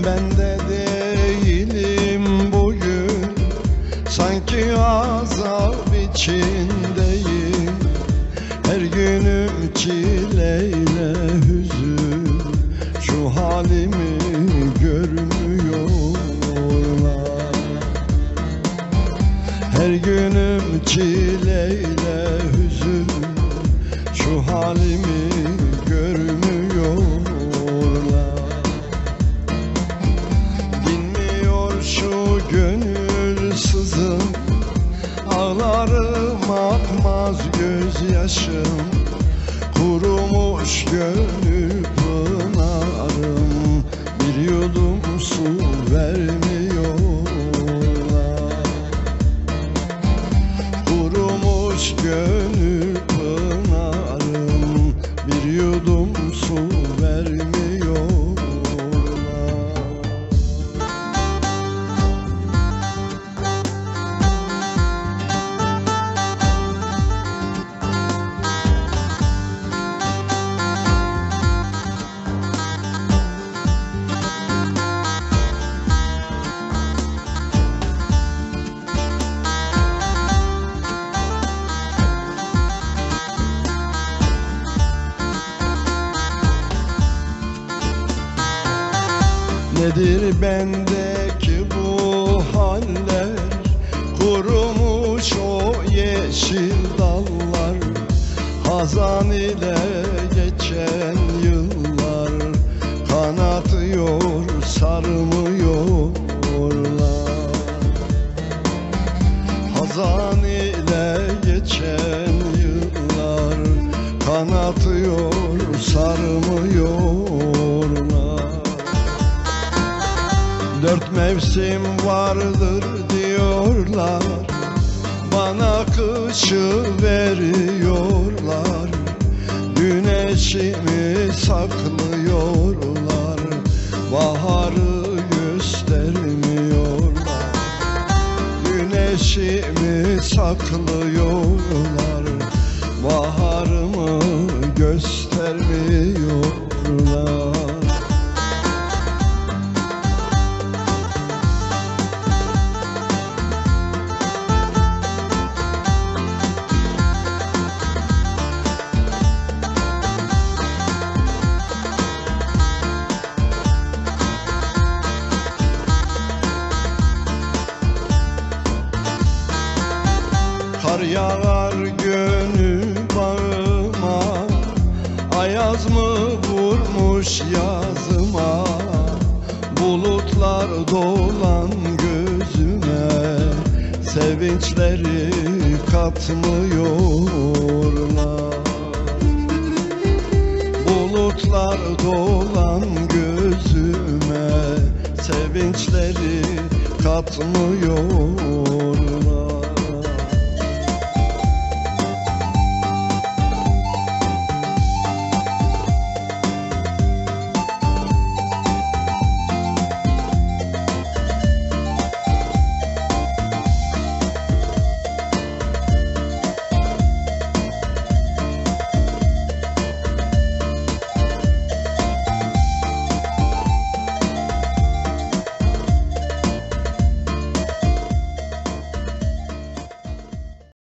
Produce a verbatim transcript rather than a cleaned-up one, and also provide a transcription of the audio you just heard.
Ben de değilim bugün, sanki azap içindeyim. Her günüm çileyle hüzün, şu halimi görmüyorlar. Her günüm çileyle hüzün, şu halimi görmüyorlar. Dinmiyor şu gönül sızım, ağlarım akmaz gözyaşım. Kurumuş gönül pınarım, bir yudum su vermiyorlar. Kurumuş gönül pınarım, bir yudum su vermiyorlar. Nedir bendeki bu haller, kurumuş o yeşil dallar. Hazan ile geçen yıllar, kanatıyor sarmıyorlar. Hazan ile geçen yıllar, kanatıyor sarmıyorlar. Dört mevsim vardır diyorlar, bana kışı veriyorlar. Güneşimi saklıyorlar, baharı göstermiyorlar. Güneşimi saklıyorlar, baharımı göstermiyorlar. Kar yağar gönül bağıma, ayaz mı vurmuş yazıma. Bulutlar dolan gözüme, sevinçleri katmıyorlar. Bulutlar dolan gözüme, sevinçleri katmıyor.